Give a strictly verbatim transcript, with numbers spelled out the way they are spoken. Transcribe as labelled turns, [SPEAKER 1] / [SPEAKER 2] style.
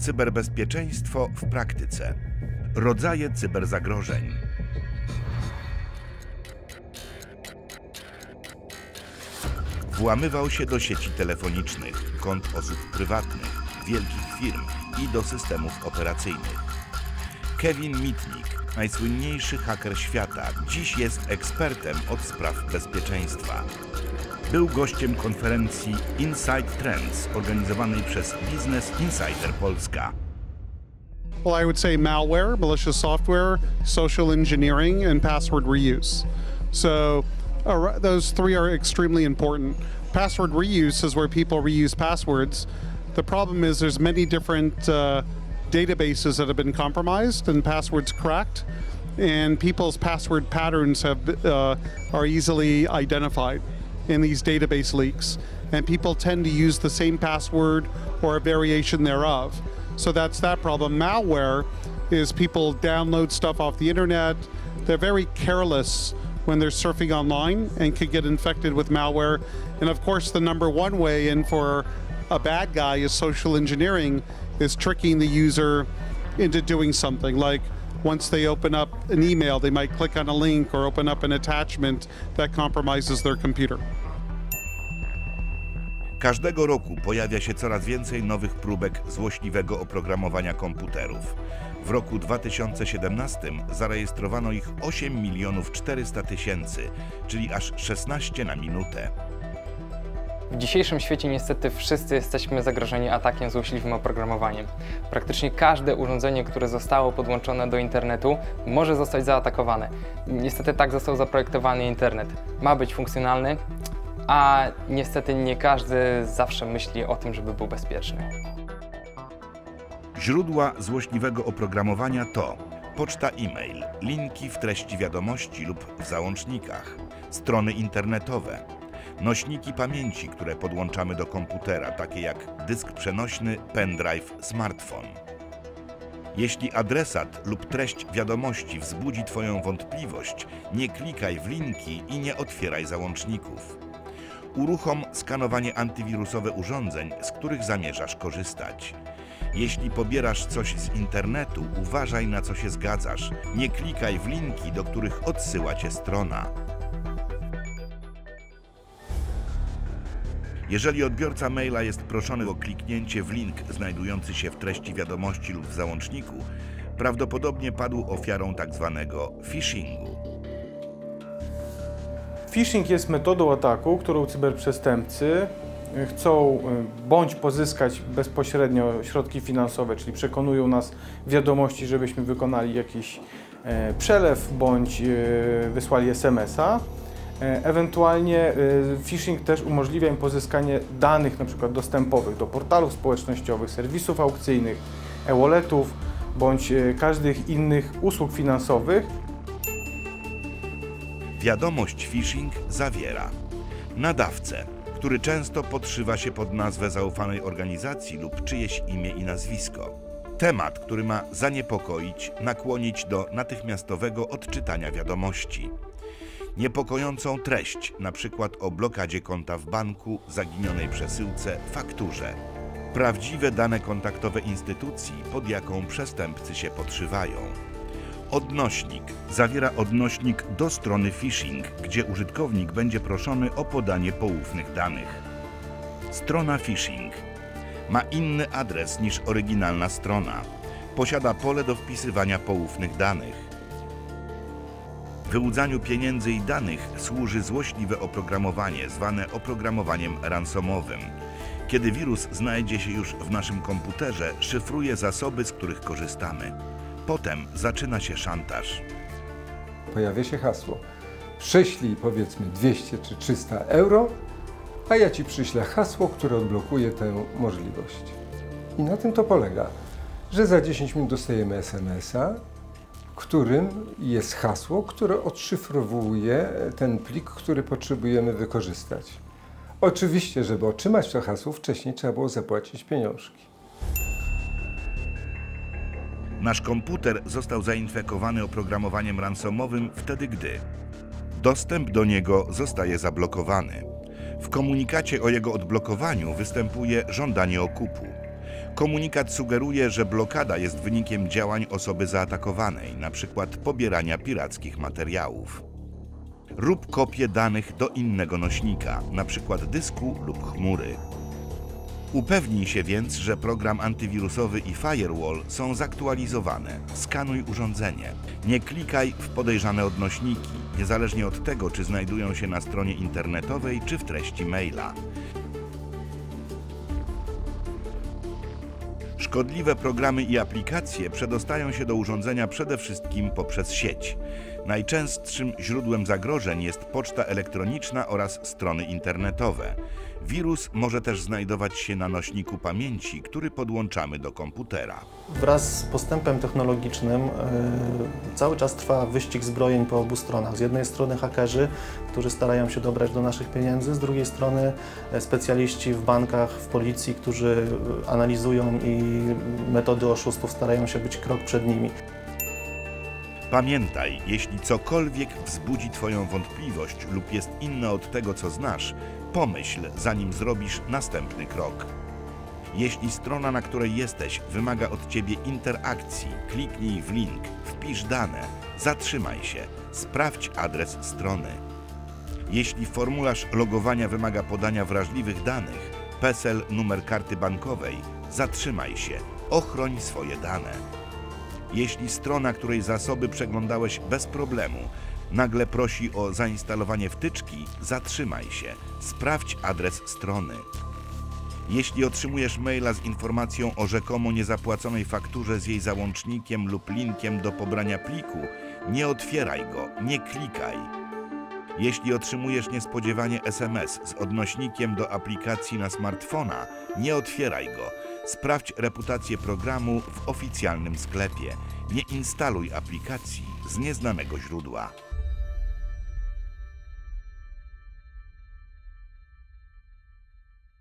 [SPEAKER 1] Cyberbezpieczeństwo w praktyce. Rodzaje cyberzagrożeń. Włamywał się do sieci telefonicznych, kont osób prywatnych, wielkich firm i do systemów operacyjnych. Kevin Mitnick, najsłynniejszy haker świata, dziś jest ekspertem od spraw bezpieczeństwa. Był gościem konferencji Inside Trends organizowanej przez Business Insider Polska.
[SPEAKER 2] Well, I would say malware, malicious software, social engineering, and password reuse. So uh, those three are extremely important. Password reuse is where people reuse passwords. The problem is there's many different uh, databases that have been compromised and passwords cracked, and people's password patterns have uh, are easily identified in these database leaks. And people tend to use the same password or a variation thereof. So that's that problem. Malware is people download stuff off the internet. They're very careless when they're surfing online and could get infected with malware. And of course, the number one way in for a bad guy is social engineering, is tricking the user into doing something. Like once they open up an email, they might click on a link or open up an attachment that compromises their computer.
[SPEAKER 1] Każdego roku pojawia się coraz więcej nowych próbek złośliwego oprogramowania komputerów. W roku dwa tysiące siedemnastym zarejestrowano ich osiem milionów czterysta tysięcy, czyli aż szesnaście na minutę.
[SPEAKER 3] W dzisiejszym świecie niestety wszyscy jesteśmy zagrożeni atakiem złośliwym oprogramowaniem. Praktycznie każde urządzenie, które zostało podłączone do internetu, może zostać zaatakowane. Niestety tak został zaprojektowany internet. Ma być funkcjonalny, a niestety nie każdy zawsze myśli o tym, żeby był bezpieczny.
[SPEAKER 1] Źródła złośliwego oprogramowania to poczta e-mail, linki w treści wiadomości lub w załącznikach, strony internetowe, nośniki pamięci, które podłączamy do komputera, takie jak dysk przenośny, pendrive, smartfon. Jeśli adresat lub treść wiadomości wzbudzi Twoją wątpliwość, nie klikaj w linki i nie otwieraj załączników. Uruchom skanowanie antywirusowe urządzeń, z których zamierzasz korzystać. Jeśli pobierasz coś z internetu, uważaj, na co się zgadzasz. Nie klikaj w linki, do których odsyła Cię strona. Jeżeli odbiorca maila jest proszony o kliknięcie w link znajdujący się w treści wiadomości lub w załączniku, prawdopodobnie padł ofiarą tzw. phishingu.
[SPEAKER 4] Phishing jest metodą ataku, którą cyberprzestępcy chcą bądź pozyskać bezpośrednio środki finansowe, czyli przekonują nas w wiadomości, żebyśmy wykonali jakiś przelew bądź wysłali es em es a. Ewentualnie phishing też umożliwia im pozyskanie danych np. dostępowych do portalów społecznościowych, serwisów aukcyjnych, e-walletów bądź każdych innych usług finansowych.
[SPEAKER 1] Wiadomość phishing zawiera nadawcę, który często podszywa się pod nazwę zaufanej organizacji lub czyjeś imię i nazwisko. Temat, który ma zaniepokoić, nakłonić do natychmiastowego odczytania wiadomości. Niepokojącą treść, np. o blokadzie konta w banku, zaginionej przesyłce, fakturze. Prawdziwe dane kontaktowe instytucji, pod jaką przestępcy się podszywają. Odnośnik zawiera odnośnik do strony phishing, gdzie użytkownik będzie proszony o podanie poufnych danych. Strona phishing ma inny adres niż oryginalna strona. Posiada pole do wpisywania poufnych danych. Wyłudzaniu pieniędzy i danych służy złośliwe oprogramowanie zwane oprogramowaniem ransomowym. Kiedy wirus znajdzie się już w naszym komputerze, szyfruje zasoby, z których korzystamy. Potem zaczyna się szantaż.
[SPEAKER 5] Pojawia się hasło: prześlij powiedzmy dwieście czy trzysta euro, a ja Ci przyślę hasło, które odblokuje tę możliwość. I na tym to polega, że za dziesięć minut dostajemy es em es a, w którym jest hasło, które odszyfrowuje ten plik, który potrzebujemy wykorzystać. Oczywiście, żeby otrzymać to hasło, wcześniej trzeba było zapłacić pieniążki.
[SPEAKER 1] Nasz komputer został zainfekowany oprogramowaniem ransomowym wtedy, gdy dostęp do niego zostaje zablokowany. W komunikacie o jego odblokowaniu występuje żądanie okupu. Komunikat sugeruje, że blokada jest wynikiem działań osoby zaatakowanej, np. pobierania pirackich materiałów. Rób kopię danych do innego nośnika, np. dysku lub chmury. Upewnij się więc, że program antywirusowy i firewall są zaktualizowane. Skanuj urządzenie. Nie klikaj w podejrzane odnośniki, niezależnie od tego, czy znajdują się na stronie internetowej, czy w treści maila. Szkodliwe programy i aplikacje przedostają się do urządzenia przede wszystkim poprzez sieć. Najczęstszym źródłem zagrożeń jest poczta elektroniczna oraz strony internetowe. Wirus może też znajdować się na nośniku pamięci, który podłączamy do komputera.
[SPEAKER 6] Wraz z postępem technologicznym yy, cały czas trwa wyścig zbrojeń po obu stronach. Z jednej strony hakerzy, którzy starają się dobrać do naszych pieniędzy, z drugiej strony specjaliści w bankach, w policji, którzy analizują i metody oszustów starają się być krok przed nimi.
[SPEAKER 1] Pamiętaj, jeśli cokolwiek wzbudzi Twoją wątpliwość lub jest inne od tego, co znasz, pomyśl, zanim zrobisz następny krok. Jeśli strona, na której jesteś, wymaga od Ciebie interakcji, kliknij w link, wpisz dane, zatrzymaj się, sprawdź adres strony. Jeśli formularz logowania wymaga podania wrażliwych danych, PESEL, numer karty bankowej, zatrzymaj się, ochroń swoje dane. Jeśli strona, której zasoby przeglądałeś bez problemu, nagle prosi o zainstalowanie wtyczki, zatrzymaj się, sprawdź adres strony. Jeśli otrzymujesz maila z informacją o rzekomo niezapłaconej fakturze z jej załącznikiem lub linkiem do pobrania pliku, nie otwieraj go, nie klikaj. Jeśli otrzymujesz niespodziewanie es em es z odnośnikiem do aplikacji na smartfona, nie otwieraj go. Sprawdź reputację programu w oficjalnym sklepie. Nie instaluj aplikacji z nieznanego źródła.